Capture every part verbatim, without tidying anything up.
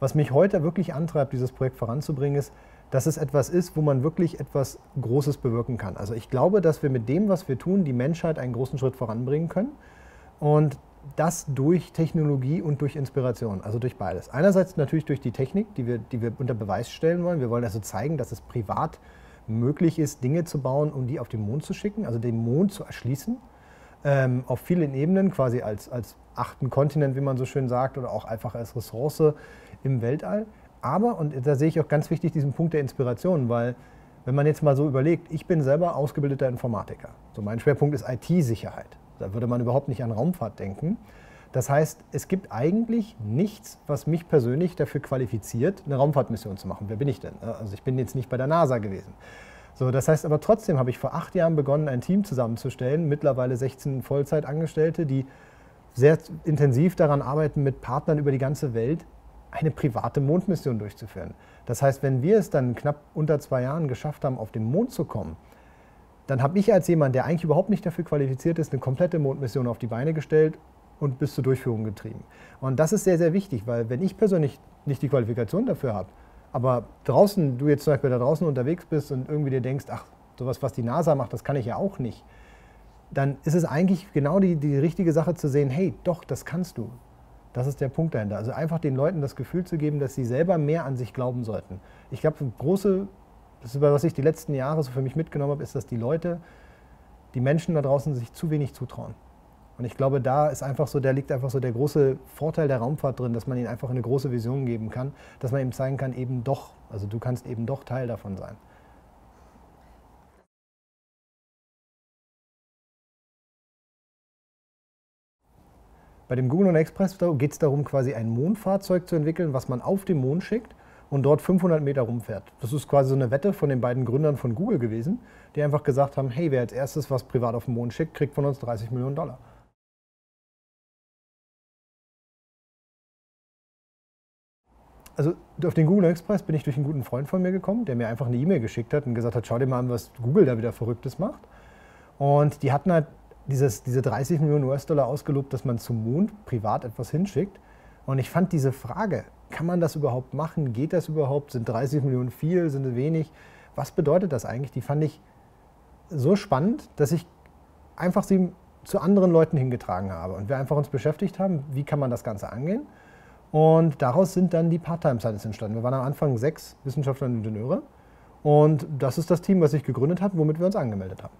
Was mich heute wirklich antreibt, dieses Projekt voranzubringen, ist, dass es etwas ist, wo man wirklich etwas Großes bewirken kann. Also ich glaube, dass wir mit dem, was wir tun, die Menschheit einen großen Schritt voranbringen können. Und das durch Technologie und durch Inspiration, also durch beides. Einerseits natürlich durch die Technik, die wir, die wir unter Beweis stellen wollen. Wir wollen also zeigen, dass es privat möglich ist, Dinge zu bauen, um die auf den Mond zu schicken, also den Mond zu erschließen. Ähm, auf vielen Ebenen, quasi als, als achten Kontinent, wie man so schön sagt, oder auch einfach als Ressource im Weltall. Aber, und da sehe ich auch ganz wichtig diesen Punkt der Inspiration, weil wenn man jetzt mal so überlegt, ich bin selber ausgebildeter Informatiker. So mein Schwerpunkt ist I T-Sicherheit. Da würde man überhaupt nicht an Raumfahrt denken. Das heißt, es gibt eigentlich nichts, was mich persönlich dafür qualifiziert, eine Raumfahrtmission zu machen. Wer bin ich denn? Also ich bin jetzt nicht bei der NASA gewesen. So, das heißt aber trotzdem habe ich vor acht Jahren begonnen, ein Team zusammenzustellen, mittlerweile sechzehn Vollzeitangestellte, die sehr intensiv daran arbeiten, mit Partnern über die ganze Welt eine private Mondmission durchzuführen. Das heißt, wenn wir es dann knapp unter zwei Jahren geschafft haben, auf den Mond zu kommen, dann habe ich als jemand, der eigentlich überhaupt nicht dafür qualifiziert ist, eine komplette Mondmission auf die Beine gestellt und bis zur Durchführung getrieben. Und das ist sehr, sehr wichtig, weil wenn ich persönlich nicht die Qualifikation dafür habe, aber draußen, du jetzt zum Beispiel da draußen unterwegs bist und irgendwie dir denkst, ach, sowas, was die NASA macht, das kann ich ja auch nicht, dann ist es eigentlich genau die, die richtige Sache zu sehen, hey, doch, das kannst du. Das ist der Punkt dahinter. Also einfach den Leuten das Gefühl zu geben, dass sie selber mehr an sich glauben sollten. Ich glaube, eine große, das ist, was ich die letzten Jahre so für mich mitgenommen habe, ist, dass die Leute, die Menschen da draußen sich zu wenig zutrauen. Und ich glaube, da ist einfach so, da liegt einfach so der große Vorteil der Raumfahrt drin, dass man ihnen einfach eine große Vision geben kann, dass man ihm zeigen kann, eben doch, also du kannst eben doch Teil davon sein. Bei dem Google Express geht es darum, quasi ein Mondfahrzeug zu entwickeln, was man auf den Mond schickt und dort fünfhundert Meter rumfährt. Das ist quasi so eine Wette von den beiden Gründern von Google gewesen, die einfach gesagt haben, hey, wer als erstes was privat auf den Mond schickt, kriegt von uns dreißig Millionen Dollar. Also auf den Google Express bin ich durch einen guten Freund von mir gekommen, der mir einfach eine E-Mail geschickt hat und gesagt hat, schau dir mal an, was Google da wieder Verrücktes macht. Und die hatten halt dieses, diese dreißig Millionen U S-Dollar ausgelobt, dass man zum Mond privat etwas hinschickt. Und ich fand diese Frage, kann man das überhaupt machen? Geht das überhaupt? Sind dreißig Millionen viel? Sind es wenig? Was bedeutet das eigentlich? Die fand ich so spannend, dass ich einfach sie zu anderen Leuten hingetragen habe. Und wir einfach uns beschäftigt haben, wie kann man das Ganze angehen? Und daraus sind dann die Part-Time-Scientists entstanden. Wir waren am Anfang sechs Wissenschaftler und Ingenieure. Und das ist das Team, was sich gegründet hat, womit wir uns angemeldet haben.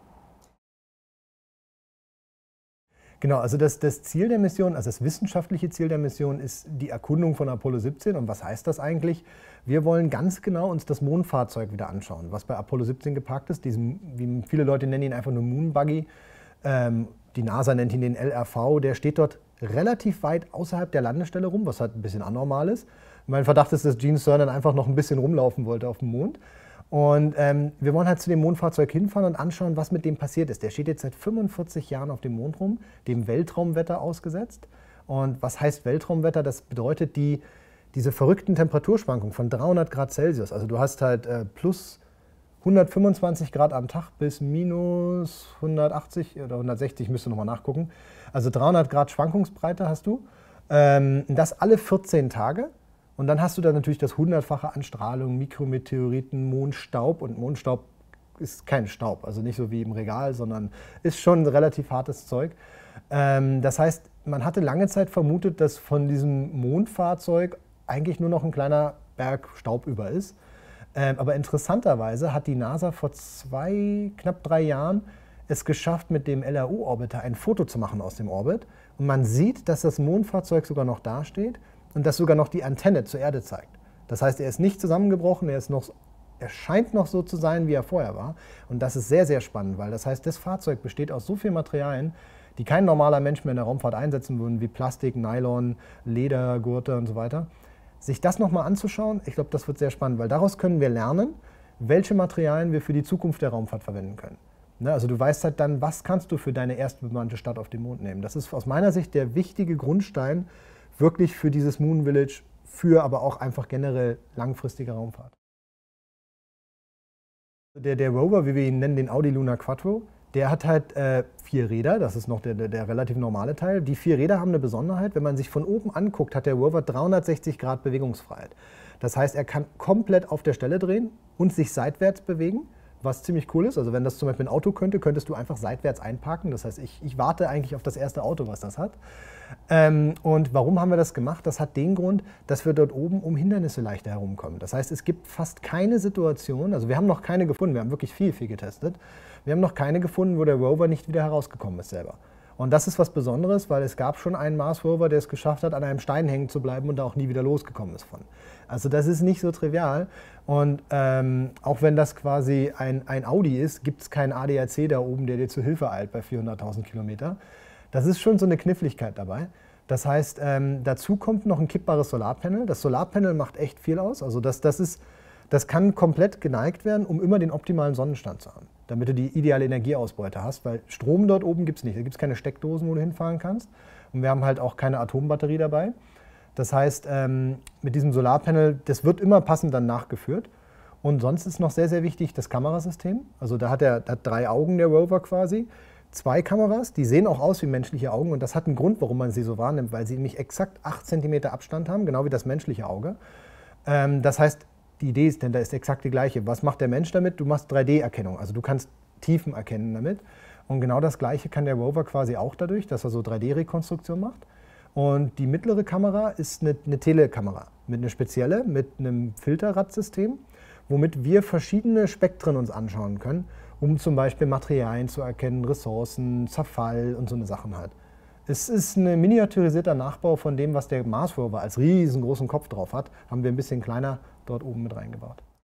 Genau, also das, das Ziel der Mission, also das wissenschaftliche Ziel der Mission ist die Erkundung von Apollo siebzehn. Und was heißt das eigentlich? Wir wollen ganz genau uns das Mondfahrzeug wieder anschauen, was bei Apollo siebzehn geparkt ist. Diesen, wie viele Leute nennen ihn einfach nur Moonbuggy. Ähm, die NASA nennt ihn den L R V. Der steht dort relativ weit außerhalb der Landestelle rum, was halt ein bisschen anormal ist. Mein Verdacht ist, dass Gene Cernan einfach noch ein bisschen rumlaufen wollte auf dem Mond. Und ähm, wir wollen halt zu dem Mondfahrzeug hinfahren und anschauen, was mit dem passiert ist. Der steht jetzt seit fünfundvierzig Jahren auf dem Mond rum, dem Weltraumwetter ausgesetzt. Und was heißt Weltraumwetter? Das bedeutet die, diese verrückten Temperaturschwankungen von dreihundert Grad Celsius. Also du hast halt äh, plus hundertfünfundzwanzig Grad am Tag bis minus hundertachtzig oder hundertsechzig, müsst ihr nochmal nachgucken. Also dreihundert Grad Schwankungsbreite hast du. Ähm, das alle vierzehn Tage. Und dann hast du da natürlich das hundertfache an Strahlung, Mikrometeoriten, Mondstaub. Und Mondstaub ist kein Staub, also nicht so wie im Regal, sondern ist schon relativ hartes Zeug. Ähm, das heißt, man hatte lange Zeit vermutet, dass von diesem Mondfahrzeug eigentlich nur noch ein kleiner Berg Staub über ist. Ähm, aber interessanterweise hat die NASA vor zwei, knapp drei Jahren es geschafft, mit dem L R O-Orbiter ein Foto zu machen aus dem Orbit. Und man sieht, dass das Mondfahrzeug sogar noch dasteht. Und das sogar noch die Antenne zur Erde zeigt. Das heißt, er ist nicht zusammengebrochen, er, ist noch, er scheint noch so zu sein, wie er vorher war. Und das ist sehr, sehr spannend, weil das heißt, das Fahrzeug besteht aus so vielen Materialien, die kein normaler Mensch mehr in der Raumfahrt einsetzen würde, wie Plastik, Nylon, Leder, Gurte und so weiter. Sich das nochmal anzuschauen, ich glaube, das wird sehr spannend, weil daraus können wir lernen, welche Materialien wir für die Zukunft der Raumfahrt verwenden können. Ne, also du weißt halt dann, was kannst du für deine erste bemannte Stadt auf dem Mond nehmen. Das ist aus meiner Sicht der wichtige Grundstein, wirklich für dieses Moon Village, für aber auch einfach generell langfristige Raumfahrt. Der, der Rover, wie wir ihn nennen, den Audi Luna Quattro, Der hat halt äh, vier Räder, das ist noch der, der, der relativ normale Teil. Die vier Räder haben eine Besonderheit, wenn man sich von oben anguckt, hat der Rover dreihundertsechzig Grad Bewegungsfreiheit. Das heißt, er kann komplett auf der Stelle drehen und sich seitwärts bewegen, was ziemlich cool ist. Also wenn das zum Beispiel ein Auto könnte, könntest du einfach seitwärts einparken. Das heißt, ich, ich warte eigentlich auf das erste Auto, was das hat. Ähm, und warum haben wir das gemacht? Das hat den Grund, dass wir dort oben um Hindernisse leichter herumkommen. Das heißt, es gibt fast keine Situation, also wir haben noch keine gefunden, wir haben wirklich viel, viel getestet. Wir haben noch keine gefunden, wo der Rover nicht wieder herausgekommen ist selber. Und das ist was Besonderes, weil es gab schon einen Mars Rover, der es geschafft hat, an einem Stein hängen zu bleiben und da auch nie wieder losgekommen ist von. Also das ist nicht so trivial. Und ähm, auch wenn das quasi ein, ein Audi ist, gibt es keinen A D A C da oben, der dir zu Hilfe eilt bei vierhunderttausend Kilometer. Das ist schon so eine Kniffligkeit dabei. Das heißt, ähm, dazu kommt noch ein kippbares Solarpanel. Das Solarpanel macht echt viel aus. Also das, das, ist, das kann komplett geneigt werden, um immer den optimalen Sonnenstand zu haben, damit du die ideale Energieausbeute hast, weil Strom dort oben gibt es nicht. Da gibt es keine Steckdosen, wo du hinfahren kannst. Und wir haben halt auch keine Atombatterie dabei. Das heißt, ähm, mit diesem Solarpanel, das wird immer passend dann nachgeführt. Und sonst ist noch sehr, sehr wichtig das Kamerasystem. Also da hat er hat drei Augen, der Rover quasi. Zwei Kameras, die sehen auch aus wie menschliche Augen. Und das hat einen Grund, warum man sie so wahrnimmt, weil sie nämlich exakt acht Zentimeter Abstand haben, genau wie das menschliche Auge. Ähm, das heißt, die Idee ist, denn da ist exakt die gleiche. Was macht der Mensch damit? Du machst drei D Erkennung, also du kannst Tiefen erkennen damit. Und genau das Gleiche kann der Rover quasi auch dadurch, dass er so drei D Rekonstruktion macht. Und die mittlere Kamera ist eine, eine Telekamera, mit einer spezielle, mit einem Filterradsystem, womit wir verschiedene Spektren uns anschauen können, um zum Beispiel Materialien zu erkennen, Ressourcen, Zerfall und so eine Sachen halt. Es ist ein miniaturisierter Nachbau von dem, was der Mars Rover als riesengroßen Kopf drauf hat, haben wir ein bisschen kleiner dort oben mit reingebaut.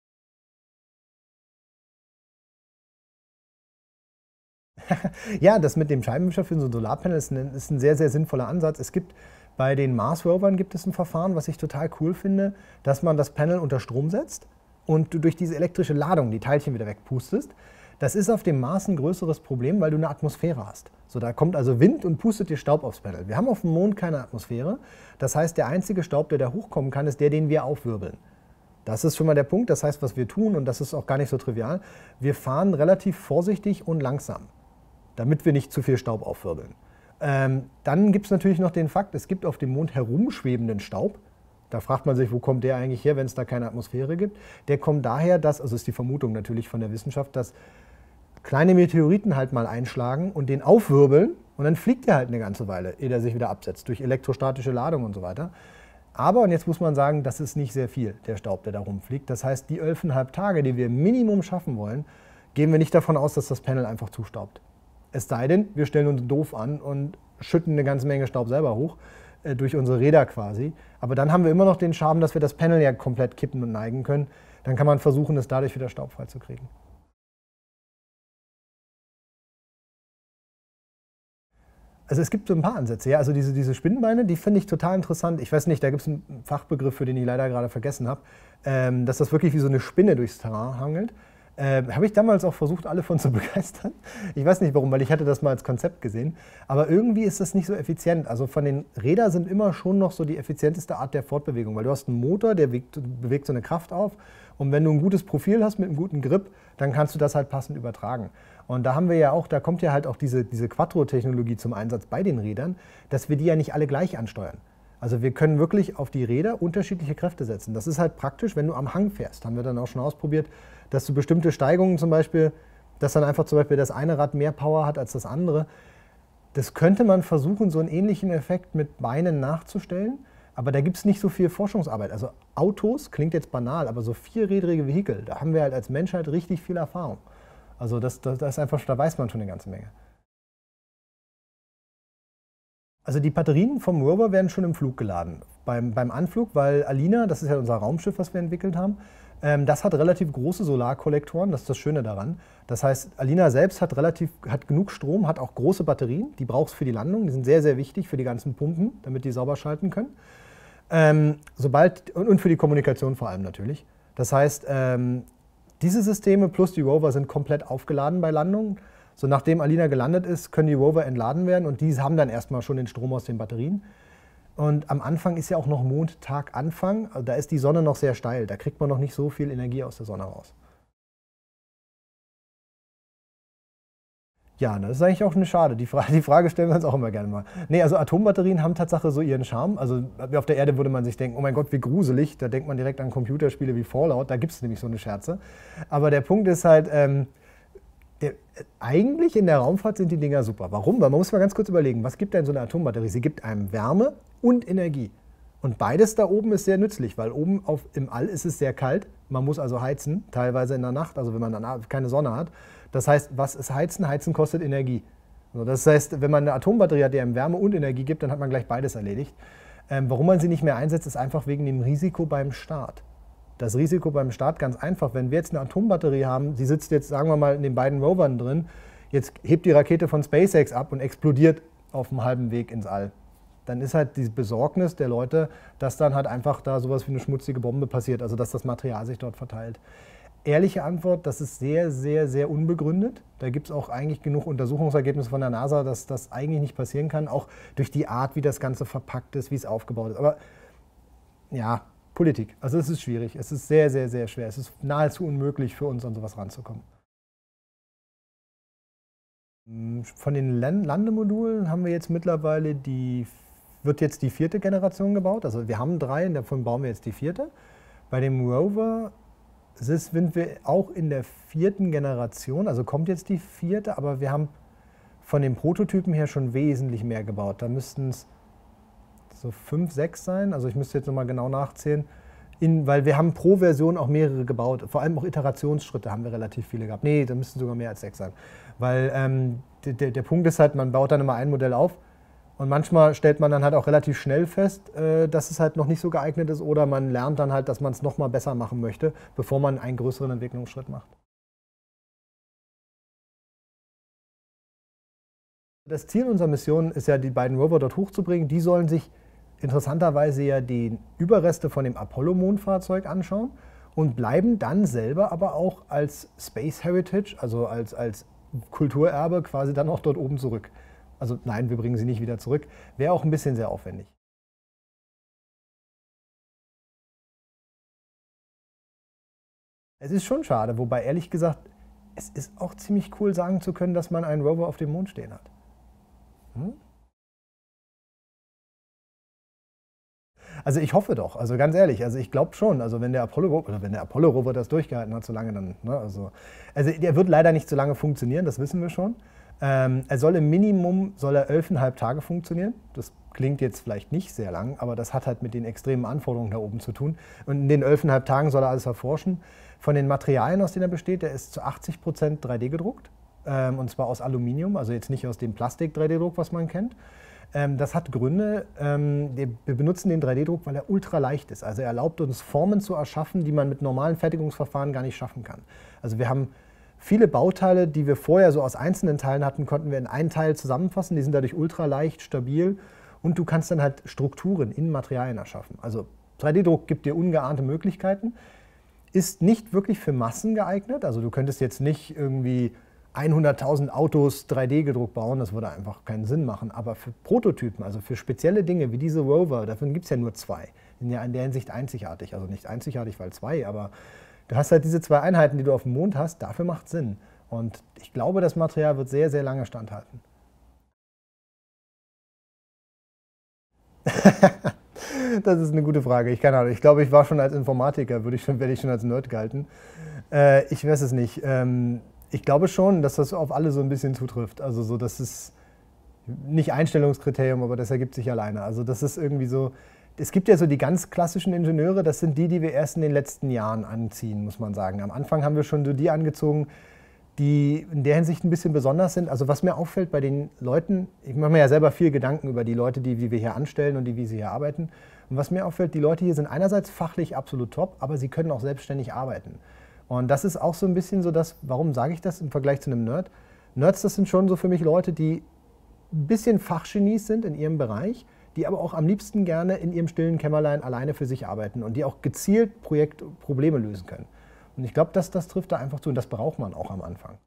Ja, das mit dem Scheibenwischer für so ein Solarpanel ist ein, ist ein sehr, sehr sinnvoller Ansatz. Es gibt bei den Mars Rovern gibt es ein Verfahren, was ich total cool finde, dass man das Panel unter Strom setzt und du durch diese elektrische Ladung die Teilchen wieder wegpustest. Das ist auf dem Mars ein größeres Problem, weil du eine Atmosphäre hast. So, da kommt also Wind und pustet dir Staub aufs Panel. Wir haben auf dem Mond keine Atmosphäre. Das heißt, der einzige Staub, der da hochkommen kann, ist der, den wir aufwirbeln. Das ist schon mal der Punkt. Das heißt, was wir tun, und das ist auch gar nicht so trivial, wir fahren relativ vorsichtig und langsam, damit wir nicht zu viel Staub aufwirbeln. Ähm, dann gibt es natürlich noch den Fakt, es gibt auf dem Mond herumschwebenden Staub. Da fragt man sich, wo kommt der eigentlich her, wenn es da keine Atmosphäre gibt. Der kommt daher, dass, also ist die Vermutung natürlich von der Wissenschaft, dass kleine Meteoriten halt mal einschlagen und den aufwirbeln und dann fliegt der halt eine ganze Weile, ehe der sich wieder absetzt, durch elektrostatische Ladung und so weiter. Aber, und jetzt muss man sagen, das ist nicht sehr viel, der Staub, der da rumfliegt. Das heißt, die elfeinhalb Tage, die wir Minimum schaffen wollen, gehen wir nicht davon aus, dass das Panel einfach zustaubt. Es sei denn, wir stellen uns doof an und schütten eine ganze Menge Staub selber hoch, äh, durch unsere Räder quasi. Aber dann haben wir immer noch den Charme, dass wir das Panel ja komplett kippen und neigen können. Dann kann man versuchen, es dadurch wieder staubfrei zu kriegen. Also es gibt so ein paar Ansätze. Ja, also diese, diese Spinnenbeine, die finde ich total interessant. Ich weiß nicht, da gibt es einen Fachbegriff, für den ich leider gerade vergessen habe, ähm, dass das wirklich wie so eine Spinne durchs Terrain hangelt. Äh, habe ich damals auch versucht, alle von zu begeistern. Ich weiß nicht warum, weil ich hatte das mal als Konzept gesehen. Aber irgendwie ist das nicht so effizient. Also von den Rädern sind immer schon noch so die effizienteste Art der Fortbewegung. Weil du hast einen Motor, der bewegt, bewegt so eine Kraft auf. Und wenn du ein gutes Profil hast mit einem guten Grip, dann kannst du das halt passend übertragen. Und da haben wir ja auch, da kommt ja halt auch diese, diese Quattro-Technologie zum Einsatz bei den Rädern, dass wir die ja nicht alle gleich ansteuern. Also wir können wirklich auf die Räder unterschiedliche Kräfte setzen. Das ist halt praktisch, wenn du am Hang fährst. Haben wir dann auch schon ausprobiert, dass du bestimmte Steigungen zum Beispiel, dass dann einfach zum Beispiel das eine Rad mehr Power hat als das andere. Das könnte man versuchen, so einen ähnlichen Effekt mit Beinen nachzustellen. Aber da gibt es nicht so viel Forschungsarbeit. Also Autos, klingt jetzt banal, aber so vierrädrige Vehikel, da haben wir halt als Menschheit richtig viel Erfahrung. Also das, das, das ist einfach, da weiß man schon eine ganze Menge. Also die Batterien vom Rover werden schon im Flug geladen. Beim, beim Anflug, weil Alina, das ist ja unser Raumschiff, was wir entwickelt haben, ähm, das hat relativ große Solarkollektoren, das ist das Schöne daran. Das heißt, Alina selbst hat, relativ, hat genug Strom, hat auch große Batterien, die braucht es für die Landung, die sind sehr, sehr wichtig für die ganzen Pumpen, damit die sauber schalten können. Ähm, sobald, und, und für die Kommunikation vor allem natürlich. Das heißt, ähm, diese Systeme plus die Rover sind komplett aufgeladen bei Landung. So nachdem Alina gelandet ist, können die Rover entladen werden und die haben dann erstmal schon den Strom aus den Batterien. Und am Anfang ist ja auch noch Mondtaganfang, also da ist die Sonne noch sehr steil, da kriegt man noch nicht so viel Energie aus der Sonne raus. Ja, das ist eigentlich auch eine Schade. Die, Fra die Frage stellen wir uns auch immer gerne mal. Nee, also Atombatterien haben Tatsache so ihren Charme. Also auf der Erde würde man sich denken, oh mein Gott, wie gruselig. Da denkt man direkt an Computerspiele wie Fallout. Da gibt es nämlich so eine Scherze. Aber der Punkt ist halt, ähm, der, eigentlich in der Raumfahrt sind die Dinger super. Warum? Weil man muss mal ganz kurz überlegen, was gibt denn so eine Atombatterie? Sie gibt einem Wärme und Energie. Und beides da oben ist sehr nützlich, weil oben auf, im All ist es sehr kalt. Man muss also heizen, teilweise in der Nacht, also wenn man dann keine Sonne hat. Das heißt, was ist Heizen? Heizen kostet Energie. Also das heißt, wenn man eine Atombatterie hat, die einem Wärme und Energie gibt, dann hat man gleich beides erledigt. Ähm, warum man sie nicht mehr einsetzt, ist einfach wegen dem Risiko beim Start. Das Risiko beim Start ganz einfach. Wenn wir jetzt eine Atombatterie haben, sie sitzt jetzt, sagen wir mal, in den beiden Rovern drin, jetzt hebt die Rakete von SpaceX ab und explodiert auf dem halben Weg ins All. Dann ist halt die Besorgnis der Leute, dass dann halt einfach da sowas wie eine schmutzige Bombe passiert, also dass das Material sich dort verteilt. Ehrliche Antwort, das ist sehr, sehr, sehr unbegründet. Da gibt es auch eigentlich genug Untersuchungsergebnisse von der NASA, dass das eigentlich nicht passieren kann, auch durch die Art, wie das Ganze verpackt ist, wie es aufgebaut ist. Aber ja, Politik, also es ist schwierig, es ist sehr, sehr, sehr schwer. Es ist nahezu unmöglich für uns, an sowas ranzukommen. Von den Landemodulen haben wir jetzt mittlerweile die, wird jetzt die vierte Generation gebaut. Also wir haben drei, davon bauen wir jetzt die vierte. Bei dem Rover sind wir auch in der vierten Generation, also kommt jetzt die vierte, aber wir haben von den Prototypen her schon wesentlich mehr gebaut. Da müssten es so fünf, sechs sein, also ich müsste jetzt nochmal genau nachzählen, in, weil wir haben pro Version auch mehrere gebaut, vor allem auch Iterationsschritte haben wir relativ viele gehabt. Nee, da müssten sogar mehr als sechs sein, weil ähm, der, der Punkt ist halt, man baut dann immer ein Modell auf. Und manchmal stellt man dann halt auch relativ schnell fest, dass es halt noch nicht so geeignet ist oder man lernt dann halt, dass man es noch mal besser machen möchte, bevor man einen größeren Entwicklungsschritt macht. Das Ziel unserer Mission ist ja, die beiden Rover dort hochzubringen. Die sollen sich interessanterweise ja die Überreste von dem Apollo-Mondfahrzeug anschauen und bleiben dann selber aber auch als Space Heritage, also als, als Kulturerbe quasi dann auch dort oben zurück. Also nein, wir bringen sie nicht wieder zurück. Wäre auch ein bisschen sehr aufwendig. Es ist schon schade, wobei ehrlich gesagt, es ist auch ziemlich cool sagen zu können, dass man einen Rover auf dem Mond stehen hat. Hm? Also ich hoffe doch, also ganz ehrlich, also ich glaube schon, also wenn der Apollo oder wenn der Apollo Rover das durchgehalten hat, so lange dann, ne, also, also der wird leider nicht so lange funktionieren, das wissen wir schon. Ähm, er soll im Minimum soll er elfeinhalb Tage funktionieren. Das klingt jetzt vielleicht nicht sehr lang, aber das hat halt mit den extremen Anforderungen da oben zu tun. Und in den elfeinhalb Tagen soll er alles erforschen. Von den Materialien, aus denen er besteht, der ist zu achtzig Prozent drei D gedruckt. Ähm, und zwar aus Aluminium, also jetzt nicht aus dem Plastik-drei D Druck, was man kennt. Ähm, das hat Gründe. Ähm, wir benutzen den drei D Druck, weil er ultra leicht ist. Also er erlaubt uns Formen zu erschaffen, die man mit normalen Fertigungsverfahren gar nicht schaffen kann. Also wir haben viele Bauteile, die wir vorher so aus einzelnen Teilen hatten, konnten wir in einen Teil zusammenfassen. Die sind dadurch ultra leicht, stabil und du kannst dann halt Strukturen in Materialien erschaffen. Also drei D Druck gibt dir ungeahnte Möglichkeiten, ist nicht wirklich für Massen geeignet. Also du könntest jetzt nicht irgendwie hunderttausend Autos drei D gedruckt bauen, das würde einfach keinen Sinn machen. Aber für Prototypen, also für spezielle Dinge wie diese Rover, davon gibt es ja nur zwei. Die sind ja in der Hinsicht einzigartig. Also nicht einzigartig, weil zwei, aber du hast halt diese zwei Einheiten, die du auf dem Mond hast, dafür macht es Sinn. Und ich glaube, das Material wird sehr, sehr lange standhalten. Das ist eine gute Frage. Ich keine Ahnung. Ich glaube, ich war schon als Informatiker, würde ich schon, werde ich schon als Nerd gehalten. Äh, ich weiß es nicht. Ähm, ich glaube schon, dass das auf alle so ein bisschen zutrifft. Also so, das ist nicht Einstellungskriterium, aber das ergibt sich alleine. Also das ist irgendwie so. Es gibt ja so die ganz klassischen Ingenieure, das sind die, die wir erst in den letzten Jahren anziehen, muss man sagen. Am Anfang haben wir schon so die angezogen, die in der Hinsicht ein bisschen besonders sind. Also was mir auffällt bei den Leuten, ich mache mir ja selber viel Gedanken über die Leute, die, die wir hier anstellen und die, wie sie hier arbeiten. Und was mir auffällt, die Leute hier sind einerseits fachlich absolut top, aber sie können auch selbstständig arbeiten. Und das ist auch so ein bisschen so das, warum sage ich das im Vergleich zu einem Nerd? Nerds, das sind schon so für mich Leute, die ein bisschen Fachgenies sind in ihrem Bereich, die aber auch am liebsten gerne in ihrem stillen Kämmerlein alleine für sich arbeiten und die auch gezielt Projektprobleme lösen können. Und ich glaube, das, das trifft da einfach zu und das braucht man auch am Anfang.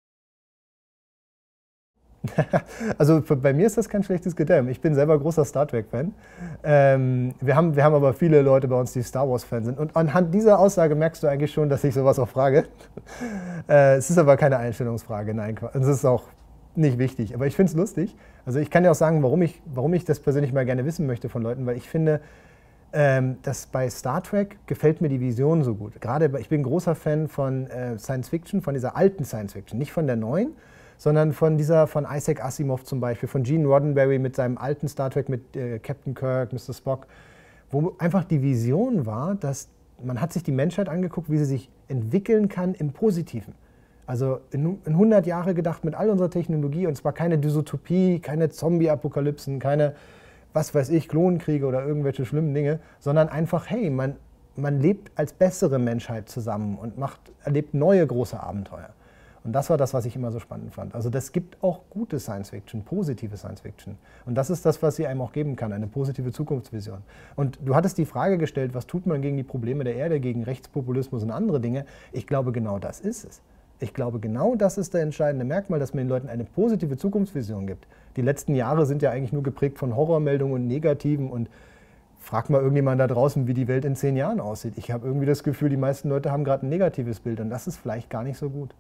Also bei mir ist das kein schlechtes Kriterium. Ich bin selber großer Star Trek-Fan. Ähm, wir, haben, wir haben aber viele Leute bei uns, die Star Wars-Fans sind. Und anhand dieser Aussage merkst du eigentlich schon, dass ich sowas auch frage. Äh, es ist aber keine Einstellungsfrage, nein. Es ist auch nicht wichtig, aber ich finde es lustig. Also ich kann ja auch sagen, warum ich, warum ich das persönlich mal gerne wissen möchte von Leuten, weil ich finde, ähm, dass bei Star Trek gefällt mir die Vision so gut. Gerade, ich bin ein großer Fan von äh, Science Fiction, von dieser alten Science Fiction, nicht von der neuen, sondern von dieser, von Isaac Asimov zum Beispiel, von Gene Roddenberry mit seinem alten Star Trek mit äh, Captain Kirk, Mister Spock, wo einfach die Vision war, dass man hat sich die Menschheit angeguckt, wie sie sich entwickeln kann im Positiven. Also in, in hundert Jahre gedacht mit all unserer Technologie, und zwar keine Dystopie, keine Zombie-Apokalypsen, keine, was weiß ich, Klonkriege oder irgendwelche schlimmen Dinge, sondern einfach, hey, man, man lebt als bessere Menschheit zusammen und macht, erlebt neue große Abenteuer. Und das war das, was ich immer so spannend fand. Also das gibt auch gute Science-Fiction, positive Science-Fiction. Und das ist das, was sie einem auch geben kann, eine positive Zukunftsvision. Und du hattest die Frage gestellt, was tut man gegen die Probleme der Erde, gegen Rechtspopulismus und andere Dinge. Ich glaube, genau das ist es. Ich glaube, genau das ist der entscheidende Merkmal, dass man den Leuten eine positive Zukunftsvision gibt. Die letzten Jahre sind ja eigentlich nur geprägt von Horrormeldungen und Negativen, und frag mal irgendjemand da draußen, wie die Welt in zehn Jahren aussieht. Ich habe irgendwie das Gefühl, die meisten Leute haben gerade ein negatives Bild, und das ist vielleicht gar nicht so gut.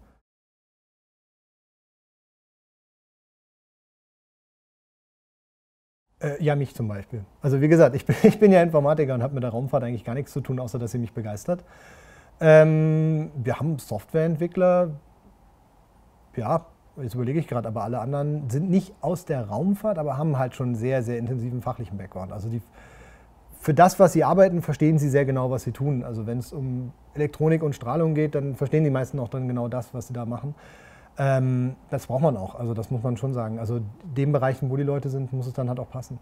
Äh, ja, mich zum Beispiel. Also wie gesagt, ich bin, ich bin ja Informatiker und habe mit der Raumfahrt eigentlich gar nichts zu tun, außer dass sie mich begeistert. Ähm, wir haben Softwareentwickler, ja, jetzt überlege ich gerade, aber alle anderen sind nicht aus der Raumfahrt, aber haben halt schon einen sehr, sehr intensiven fachlichen Background. Also die, für das, was sie arbeiten, verstehen sie sehr genau, was sie tun. Also wenn es um Elektronik und Strahlung geht, dann verstehen die meisten auch dann genau das, was sie da machen. Ähm, das braucht man auch, also das muss man schon sagen. Also den Bereichen, wo die Leute sind, muss es dann halt auch passen.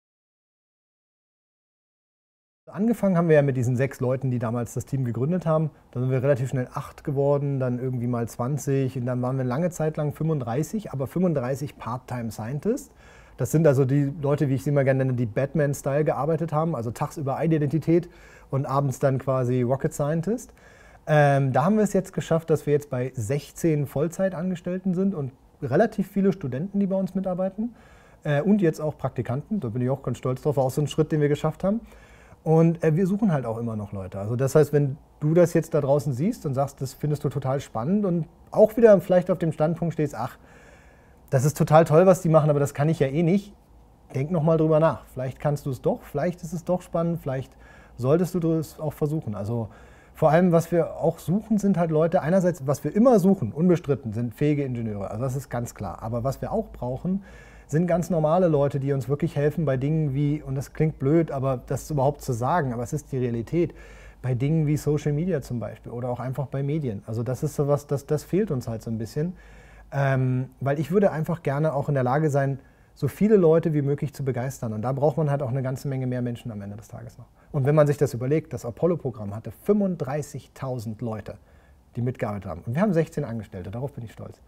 Angefangen haben wir ja mit diesen sechs Leuten, die damals das Team gegründet haben. Dann sind wir relativ schnell acht geworden, dann irgendwie mal zwanzig, und dann waren wir lange Zeit lang fünfunddreißig, aber fünfunddreißig Part-Time Scientists. Das sind also die Leute, wie ich sie immer gerne nenne, die Batman-Style gearbeitet haben, also tagsüber Identität und abends dann quasi Rocket Scientist. Ähm, da haben wir es jetzt geschafft, dass wir jetzt bei sechzehn Vollzeitangestellten sind und relativ viele Studenten, die bei uns mitarbeiten, äh, und jetzt auch Praktikanten. Da bin ich auch ganz stolz drauf, war auch so ein Schritt, den wir geschafft haben. Und äh, wir suchen halt auch immer noch Leute. Also das heißt, wenn du das jetzt da draußen siehst und sagst, das findest du total spannend und auch wieder vielleicht auf dem Standpunkt stehst, ach, das ist total toll, was die machen, aber das kann ich ja eh nicht, denk noch mal drüber nach. Vielleicht kannst du es doch, vielleicht ist es doch spannend, vielleicht solltest du es auch versuchen. Also vor allem, was wir auch suchen, sind halt Leute, einerseits, was wir immer suchen, unbestritten, sind fähige Ingenieure. Also das ist ganz klar. Aber was wir auch brauchen, sind ganz normale Leute, die uns wirklich helfen bei Dingen wie, und das klingt blöd, aber das überhaupt zu sagen, aber es ist die Realität, bei Dingen wie Social Media zum Beispiel oder auch einfach bei Medien. Also das ist sowas, das, das fehlt uns halt so ein bisschen. Ähm, weil ich würde einfach gerne auch in der Lage sein, so viele Leute wie möglich zu begeistern. Und da braucht man halt auch eine ganze Menge mehr Menschen am Ende des Tages noch. Und wenn man sich das überlegt, das Apollo-Programm hatte fünfunddreißigtausend Leute, die mitgearbeitet haben. Und wir haben sechzehn Angestellte, darauf bin ich stolz.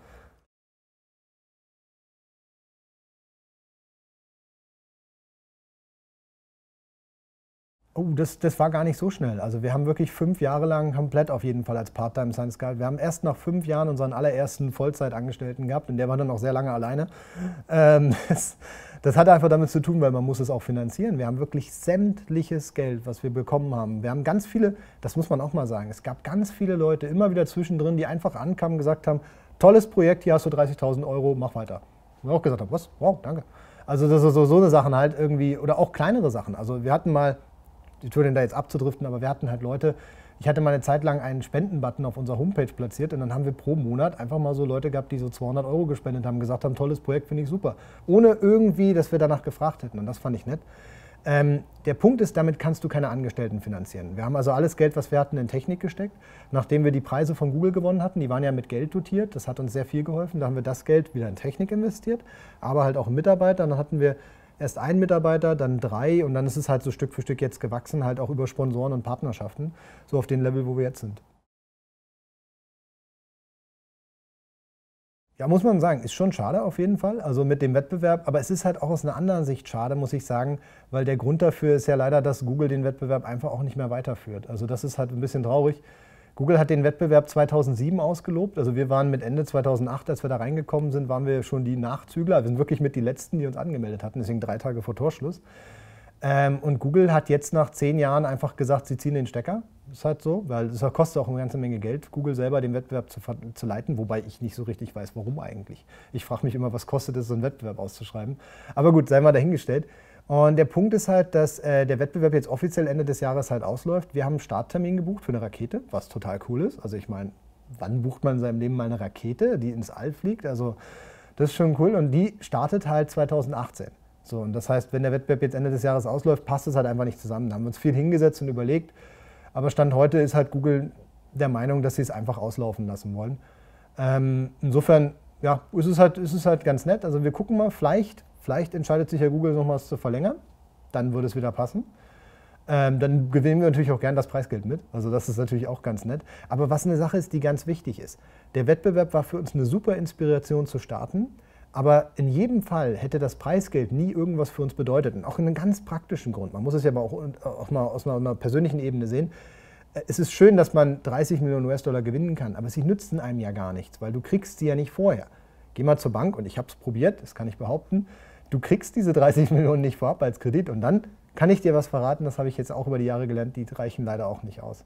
Oh, das, das war gar nicht so schnell. Also wir haben wirklich fünf Jahre lang komplett auf jeden Fall als Part-Time Science gehabt. Wir haben erst nach fünf Jahren unseren allerersten Vollzeitangestellten gehabt, und der war dann auch sehr lange alleine. Ähm, das, das hatte einfach damit zu tun, weil man muss es auch finanzieren. Wir haben wirklich sämtliches Geld, was wir bekommen haben. Wir haben ganz viele, das muss man auch mal sagen, es gab ganz viele Leute immer wieder zwischendrin, die einfach ankamen und gesagt haben, tolles Projekt, hier hast du dreißigtausend Euro, mach weiter. Und ich auch gesagt habe, was? Wow, danke. Also das ist so, so eine Sachen halt irgendwie, oder auch kleinere Sachen. Also wir hatten mal, Entschuldigung, da jetzt abzudriften, aber wir hatten halt Leute, ich hatte mal eine Zeit lang einen Spendenbutton auf unserer Homepage platziert, und dann haben wir pro Monat einfach mal so Leute gehabt, die so zweihundert Euro gespendet haben, gesagt haben, tolles Projekt, finde ich super. Ohne irgendwie, dass wir danach gefragt hätten, und das fand ich nett. Ähm, der Punkt ist, damit kannst du keine Angestellten finanzieren. Wir haben also alles Geld, was wir hatten, in Technik gesteckt. Nachdem wir die Preise von Google gewonnen hatten, die waren ja mit Geld dotiert, das hat uns sehr viel geholfen, da haben wir das Geld wieder in Technik investiert, aber halt auch in Mitarbeiter. Dann hatten wir erst einen Mitarbeiter, dann drei, und dann ist es halt so Stück für Stück jetzt gewachsen, halt auch über Sponsoren und Partnerschaften, so auf den Level, wo wir jetzt sind. Ja, muss man sagen, ist schon schade auf jeden Fall, also mit dem Wettbewerb, aber es ist halt auch aus einer anderen Sicht schade, muss ich sagen, weil der Grund dafür ist ja leider, dass Google den Wettbewerb einfach auch nicht mehr weiterführt. Also das ist halt ein bisschen traurig. Google hat den Wettbewerb zweitausendsieben ausgelobt, also wir waren mit Ende zweitausendacht, als wir da reingekommen sind, waren wir schon die Nachzügler, wir sind wirklich mit die Letzten, die uns angemeldet hatten, deswegen drei Tage vor Torschluss. Ähm, und Google hat jetzt nach zehn Jahren einfach gesagt, sie ziehen den Stecker. Das ist halt so, weil es kostet auch eine ganze Menge Geld, Google selber den Wettbewerb zu, zu leiten, wobei ich nicht so richtig weiß, warum eigentlich. Ich frage mich immer, was kostet es, so einen Wettbewerb auszuschreiben. Aber gut, sei mal dahingestellt. Und der Punkt ist halt, dass äh, der Wettbewerb jetzt offiziell Ende des Jahres halt ausläuft. Wir haben einen Starttermin gebucht für eine Rakete, was total cool ist. Also ich meine, wann bucht man in seinem Leben mal eine Rakete, die ins All fliegt? Also das ist schon cool und die startet halt zweitausendachtzehn. So, und das heißt, wenn der Wettbewerb jetzt Ende des Jahres ausläuft, passt es halt einfach nicht zusammen. Da haben wir uns viel hingesetzt und überlegt. Aber Stand heute ist halt Google der Meinung, dass sie es einfach auslaufen lassen wollen. Ähm, insofern ja, ist es, halt, ist es halt ganz nett. Also wir gucken mal, vielleicht, vielleicht entscheidet sich ja Google nochmals zu verlängern. Dann würde es wieder passen. Ähm, dann gewinnen wir natürlich auch gern das Preisgeld mit. Also das ist natürlich auch ganz nett. Aber was eine Sache ist, die ganz wichtig ist. Der Wettbewerb war für uns eine super Inspiration zu starten. Aber in jedem Fall hätte das Preisgeld nie irgendwas für uns bedeutet. Und auch in einem ganz praktischen Grund. Man muss es ja aber auch, auch mal aus einer persönlichen Ebene sehen. Es ist schön, dass man dreißig Millionen U S-Dollar gewinnen kann, aber sie nützen einem ja gar nichts, weil du kriegst sie ja nicht vorher. Geh mal zur Bank und ich habe es probiert, das kann ich behaupten. Du kriegst diese dreißig Millionen nicht vorab als Kredit und dann kann ich dir was verraten, das habe ich jetzt auch über die Jahre gelernt, die reichen leider auch nicht aus.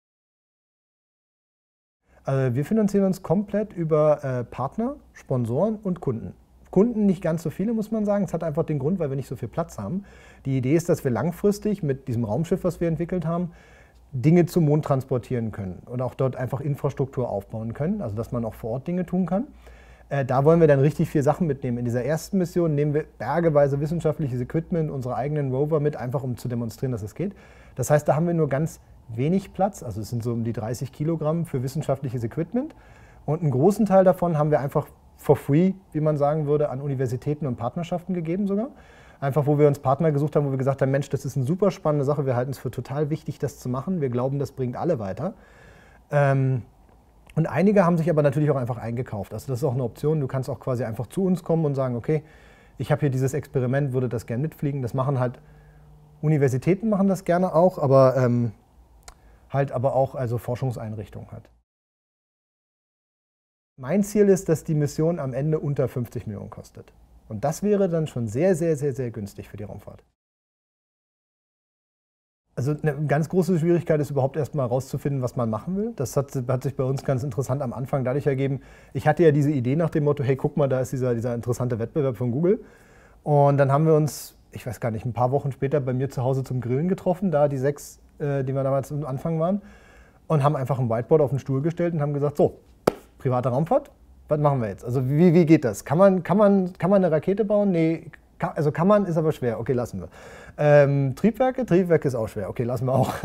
Also wir finanzieren uns komplett über äh, Partner, Sponsoren und Kunden. Kunden nicht ganz so viele, muss man sagen. Es hat einfach den Grund, weil wir nicht so viel Platz haben. Die Idee ist, dass wir langfristig mit diesem Raumschiff, was wir entwickelt haben, Dinge zum Mond transportieren können und auch dort einfach Infrastruktur aufbauen können, also dass man auch vor Ort Dinge tun kann. Äh, da wollen wir dann richtig viel Sachen mitnehmen. In dieser ersten Mission nehmen wir bergeweise wissenschaftliches Equipment, unsere eigenen Rover mit, einfach um zu demonstrieren, dass es geht. Das heißt, da haben wir nur ganz wenig Platz, also es sind so um die dreißig Kilogramm für wissenschaftliches Equipment und einen großen Teil davon haben wir einfach for free, wie man sagen würde, an Universitäten und Partnerschaften gegeben sogar. Einfach, wo wir uns Partner gesucht haben, wo wir gesagt haben, Mensch, das ist eine super spannende Sache, wir halten es für total wichtig, das zu machen. Wir glauben, das bringt alle weiter. Ähm, und einige haben sich aber natürlich auch einfach eingekauft. Also das ist auch eine Option. Du kannst auch quasi einfach zu uns kommen und sagen, okay, ich habe hier dieses Experiment, würde das gerne mitfliegen. Das machen halt Universitäten, machen das gerne auch, aber ähm, halt aber auch also Forschungseinrichtungen hat. Mein Ziel ist, dass die Mission am Ende unter fünfzig Millionen kostet. Und das wäre dann schon sehr, sehr, sehr, sehr günstig für die Raumfahrt. Also eine ganz große Schwierigkeit ist überhaupt erstmal herauszufinden, was man machen will. Das hat, hat sich bei uns ganz interessant am Anfang dadurch ergeben. Ich hatte ja diese Idee nach dem Motto, hey, guck mal, da ist dieser, dieser interessante Wettbewerb von Google. Und dann haben wir uns, ich weiß gar nicht, ein paar Wochen später bei mir zu Hause zum Grillen getroffen, da die sechs, äh, die wir damals am Anfang waren, und haben einfach ein Whiteboard auf den Stuhl gestellt und haben gesagt, so, private Raumfahrt, was machen wir jetzt? Also wie, wie geht das? Kann man, kann, man, kann man eine Rakete bauen? Nee, kann, also kann man, ist aber schwer. Okay, lassen wir. Ähm, Triebwerke? Triebwerke ist auch schwer. Okay, lassen wir auch.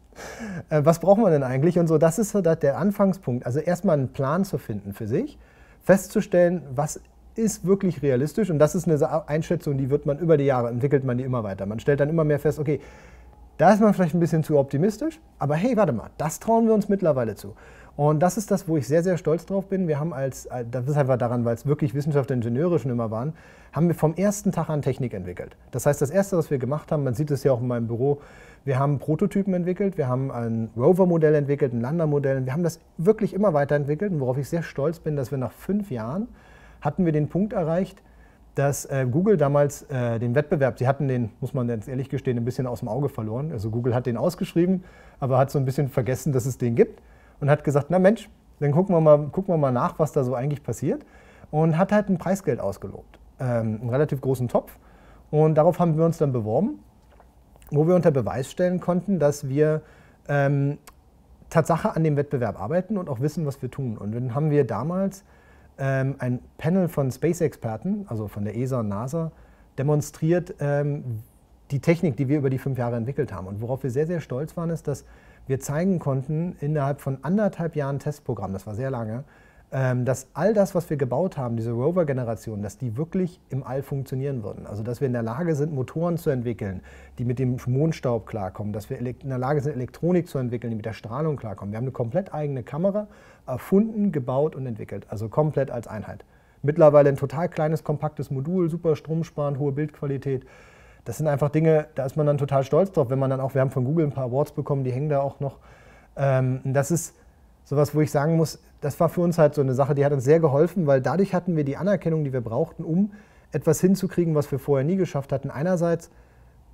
äh, was brauchen wir denn eigentlich? Und so, das ist so der Anfangspunkt. Also erstmal einen Plan zu finden für sich, festzustellen, was ist wirklich realistisch. Und das ist eine Einschätzung, die wird man über die Jahre, entwickelt man die immer weiter. Man stellt dann immer mehr fest, okay, da ist man vielleicht ein bisschen zu optimistisch, aber hey, warte mal, das trauen wir uns mittlerweile zu. Und das ist das, wo ich sehr, sehr stolz drauf bin. Wir haben als, das ist einfach daran, weil es wirklich Wissenschaftler und Ingenieure schon immer waren, haben wir vom ersten Tag an Technik entwickelt. Das heißt, das Erste, was wir gemacht haben, man sieht es ja auch in meinem Büro, wir haben Prototypen entwickelt, wir haben ein Rover-Modell entwickelt, ein Lander-Modell. Wir haben das wirklich immer weiterentwickelt, und worauf ich sehr stolz bin, dass wir nach fünf Jahren hatten wir den Punkt erreicht, dass äh, Google damals äh, den Wettbewerb, sie hatten den, muss man jetzt ehrlich gestehen, ein bisschen aus dem Auge verloren. Also Google hat den ausgeschrieben, aber hat so ein bisschen vergessen, dass es den gibt. Und hat gesagt, na Mensch, dann gucken wir, mal, gucken wir mal nach, was da so eigentlich passiert. Und hat halt ein Preisgeld ausgelobt, ähm, einen relativ großen Topf. Und darauf haben wir uns dann beworben, wo wir unter Beweis stellen konnten, dass wir ähm, Tatsache an dem Wettbewerb arbeiten und auch wissen, was wir tun. Und dann haben wir damals ähm, ein Panel von Space-Experten, also von der E S A und NASA, demonstriert ähm, die Technik, die wir über die fünf Jahre entwickelt haben. Und worauf wir sehr, sehr stolz waren, ist, dass wir zeigen konnten, innerhalb von anderthalb Jahren Testprogramm, das war sehr lange, dass all das, was wir gebaut haben, diese Rover-Generation, dass die wirklich im All funktionieren würden. Also dass wir in der Lage sind, Motoren zu entwickeln, die mit dem Mondstaub klarkommen, dass wir in der Lage sind, Elektronik zu entwickeln, die mit der Strahlung klarkommen. Wir haben eine komplett eigene Kamera erfunden, gebaut und entwickelt, also komplett als Einheit. Mittlerweile ein total kleines, kompaktes Modul, super stromsparend, hohe Bildqualität. Das sind einfach Dinge, da ist man dann total stolz drauf, wenn man dann auch, wir haben von Google ein paar Awards bekommen, die hängen da auch noch. Ähm, das ist sowas, wo ich sagen muss, das war für uns halt so eine Sache, die hat uns sehr geholfen, weil dadurch hatten wir die Anerkennung, die wir brauchten, um etwas hinzukriegen, was wir vorher nie geschafft hatten. Einerseits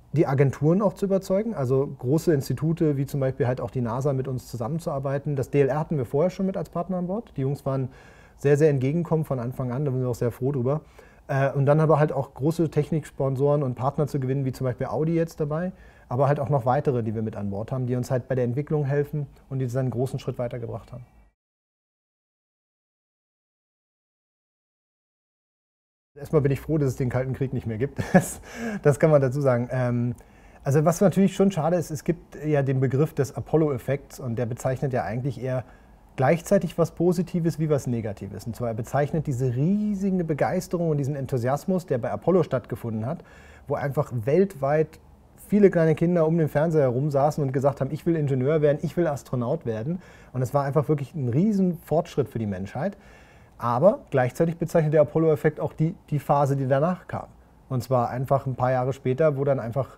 die Agenturen auch zu überzeugen, also große Institute wie zum Beispiel halt auch die NASA mit uns zusammenzuarbeiten. Das D L R hatten wir vorher schon mit als Partner an Bord. Die Jungs waren sehr, sehr entgegenkommen von Anfang an, da sind wir auch sehr froh drüber. Und dann aber halt auch große Techniksponsoren und Partner zu gewinnen, wie zum Beispiel Audi jetzt dabei, aber halt auch noch weitere, die wir mit an Bord haben, die uns halt bei der Entwicklung helfen und die uns einen großen Schritt weitergebracht haben. Erstmal bin ich froh, dass es den Kalten Krieg nicht mehr gibt. Das, das kann man dazu sagen. Ähm, also was natürlich schon schade ist, es gibt ja den Begriff des Apollo-Effekts und der bezeichnet ja eigentlich eher gleichzeitig was Positives wie was Negatives. Und zwar er bezeichnet diese riesige Begeisterung und diesen Enthusiasmus, der bei Apollo stattgefunden hat, wo einfach weltweit viele kleine Kinder um den Fernseher herum saßen und gesagt haben, ich will Ingenieur werden, ich will Astronaut werden. Und es war einfach wirklich ein riesen Fortschritt für die Menschheit. Aber gleichzeitig bezeichnet der Apollo-Effekt auch die, die Phase, die danach kam. Und zwar einfach ein paar Jahre später, wo dann einfach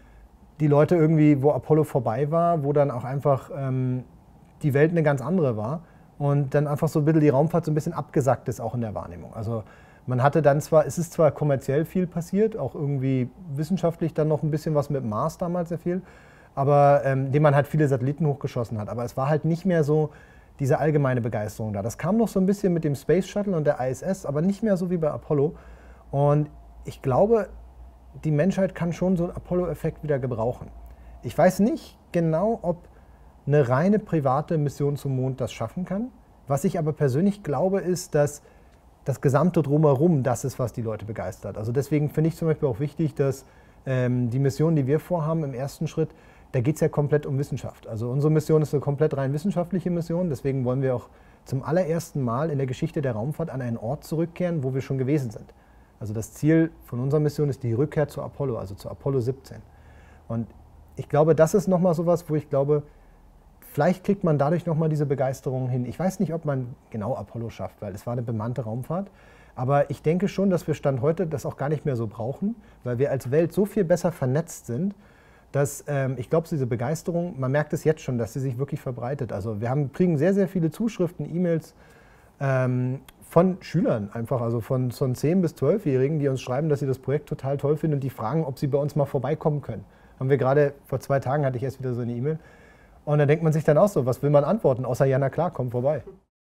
die Leute irgendwie, wo Apollo vorbei war, wo dann auch einfach ähm, die Welt eine ganz andere war und dann einfach so ein bisschen die Raumfahrt so ein bisschen abgesackt ist, auch in der Wahrnehmung. Also man hatte dann zwar, es ist zwar kommerziell viel passiert, auch irgendwie wissenschaftlich dann noch ein bisschen was mit Mars damals sehr viel, aber ähm, dem man halt viele Satelliten hochgeschossen hat. Aber es war halt nicht mehr so diese allgemeine Begeisterung da. Das kam noch so ein bisschen mit dem Space Shuttle und der I S S, aber nicht mehr so wie bei Apollo. Und ich glaube, die Menschheit kann schon so einen Apollo-Effekt wieder gebrauchen. Ich weiß nicht genau, ob eine reine private Mission zum Mond das schaffen kann. Was ich aber persönlich glaube, ist, dass das gesamte Drumherum das ist, was die Leute begeistert. Also deswegen finde ich zum Beispiel auch wichtig, dass ähm, die Mission, die wir vorhaben im ersten Schritt, da geht es ja komplett um Wissenschaft. Also unsere Mission ist eine komplett rein wissenschaftliche Mission. Deswegen wollen wir auch zum allerersten Mal in der Geschichte der Raumfahrt an einen Ort zurückkehren, wo wir schon gewesen sind. Also das Ziel von unserer Mission ist die Rückkehr zu Apollo, also zu Apollo siebzehn. Und ich glaube, das ist nochmal sowas, wo ich glaube, vielleicht kriegt man dadurch nochmal diese Begeisterung hin. Ich weiß nicht, ob man genau Apollo schafft, weil es war eine bemannte Raumfahrt. Aber ich denke schon, dass wir Stand heute das auch gar nicht mehr so brauchen, weil wir als Welt so viel besser vernetzt sind, dass ähm, ich glaube, diese Begeisterung, man merkt es jetzt schon, dass sie sich wirklich verbreitet. Also wir haben, kriegen sehr, sehr viele Zuschriften, E-Mails ähm, von Schülern einfach, also von, von zehn- bis zwölfjährigen, die uns schreiben, dass sie das Projekt total toll finden und die fragen, ob sie bei uns mal vorbeikommen können. Haben wir gerade, vor zwei Tagen hatte ich erst wieder so eine E-Mail. Und da denkt man sich dann auch so, was will man antworten, außer ja, na klar, komm vorbei.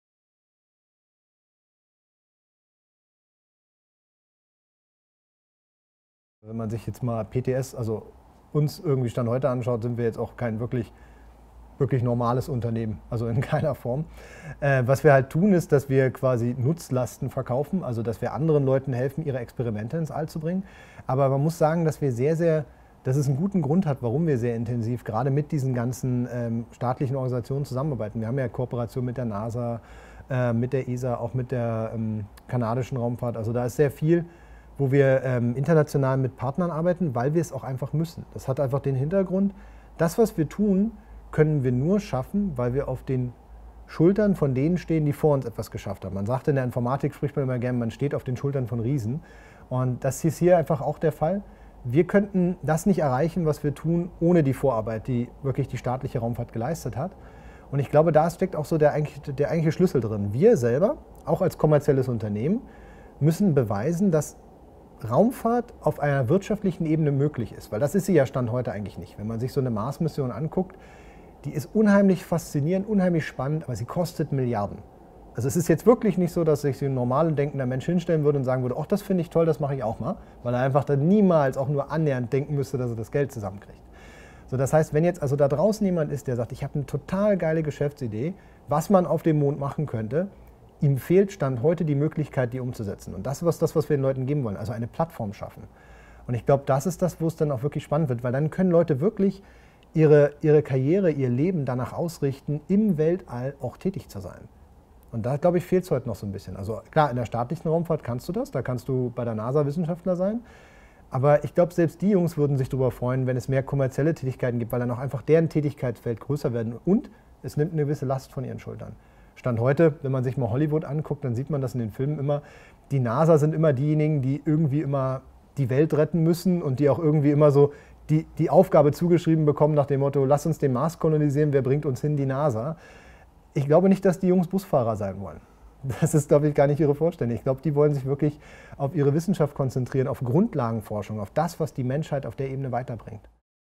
Wenn man sich jetzt mal P T S, also uns irgendwie Stand heute anschaut, sind wir jetzt auch kein wirklich, wirklich normales Unternehmen, also in keiner Form. Äh, was wir halt tun, ist, dass wir quasi Nutzlasten verkaufen, also dass wir anderen Leuten helfen, ihre Experimente ins All zu bringen. Aber man muss sagen, dass wir sehr, sehr, dass es einen guten Grund hat, warum wir sehr intensiv gerade mit diesen ganzen ähm, staatlichen Organisationen zusammenarbeiten. Wir haben ja Kooperation mit der NASA, äh, mit der E S A, auch mit der ähm, kanadischen Raumfahrt. Also da ist sehr viel, wo wir ähm, international mit Partnern arbeiten, weil wir es auch einfach müssen. Das hat einfach den Hintergrund, das, was wir tun, können wir nur schaffen, weil wir auf den Schultern von denen stehen, die vor uns etwas geschafft haben. Man sagt in der Informatik, spricht man immer gerne, man steht auf den Schultern von Riesen. Und das ist hier einfach auch der Fall. Wir könnten das nicht erreichen, was wir tun, ohne die Vorarbeit, die wirklich die staatliche Raumfahrt geleistet hat. Und ich glaube, da steckt auch so der eigentliche, der eigentliche Schlüssel drin. Wir selber, auch als kommerzielles Unternehmen, müssen beweisen, dass Raumfahrt auf einer wirtschaftlichen Ebene möglich ist. Weil das ist sie ja Stand heute eigentlich nicht. Wenn man sich so eine Mars-Mission anguckt, die ist unheimlich faszinierend, unheimlich spannend, aber sie kostet Milliarden. Also es ist jetzt wirklich nicht so, dass sich so ein normal denkender Mensch hinstellen würde und sagen würde, ach, das finde ich toll, das mache ich auch mal, weil er einfach dann niemals auch nur annähernd denken müsste, dass er das Geld zusammenkriegt. So, das heißt, wenn jetzt also da draußen jemand ist, der sagt, ich habe eine total geile Geschäftsidee, was man auf dem Mond machen könnte, ihm fehlt Stand heute die Möglichkeit, die umzusetzen. Und das ist das, was wir den Leuten geben wollen, also eine Plattform schaffen. Und ich glaube, das ist das, wo es dann auch wirklich spannend wird, weil dann können Leute wirklich ihre, ihre Karriere, ihr Leben danach ausrichten, im Weltall auch tätig zu sein. Und da, glaube ich, fehlt es heute noch so ein bisschen. Also klar, in der staatlichen Raumfahrt kannst du das, da kannst du bei der NASA Wissenschaftler sein. Aber ich glaube, selbst die Jungs würden sich darüber freuen, wenn es mehr kommerzielle Tätigkeiten gibt, weil dann auch einfach deren Tätigkeitsfeld größer werden und es nimmt eine gewisse Last von ihren Schultern. Stand heute, wenn man sich mal Hollywood anguckt, dann sieht man das in den Filmen immer, die NASA sind immer diejenigen, die irgendwie immer die Welt retten müssen und die auch irgendwie immer so die, die Aufgabe zugeschrieben bekommen nach dem Motto, lass uns den Mars kolonisieren, wer bringt uns hin? Die NASA. Ich glaube nicht, dass die Jungs Busfahrer sein wollen. Das ist, glaube ich, gar nicht ihre Vorstellung. Ich glaube, die wollen sich wirklich auf ihre Wissenschaft konzentrieren, auf Grundlagenforschung, auf das, was die Menschheit auf der Ebene weiterbringt.